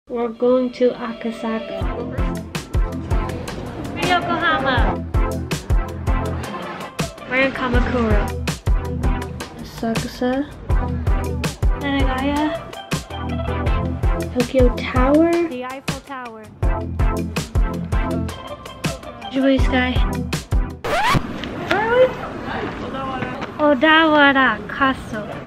We're going to Akasaka. Yokohama. We're in Kamakura. Asakusa. Nanagaya. Tokyo Tower. The Eiffel Tower. Jubilee Sky. Odawara Castle.